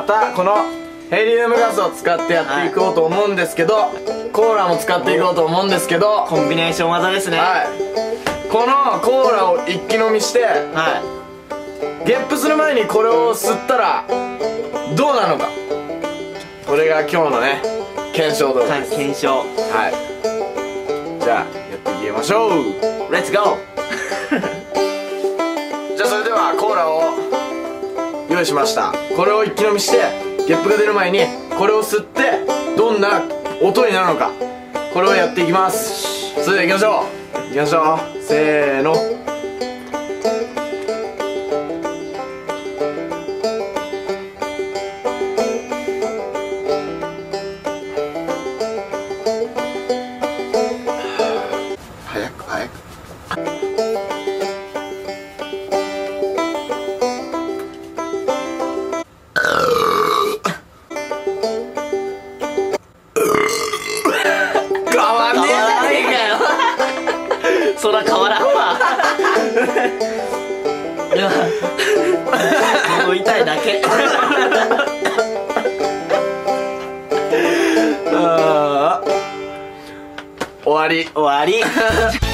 たこのヘリウムガスを使ってやっていこうと思うんですけど、コーラも使っていこうと思うんですけど、 コンビネーション技ですね。 はい、このコーラを一気飲みして、 はい、 ゲップする前にこれを吸ったらどうなのか、これが今日のね検証動画です。 検証。 はい、じゃあやっていきましょう。 レッツゴー。 じゃあそれではコーラを用意しました。これを一気飲みしてゲップが出る前にこれを吸ってどんな音になるのか、これをやっていきます。それでは行きましょう。行きましょう。せーの。早く早く。 そら変わらんわ。いや、もう痛いだけ。 終わり。 終わり。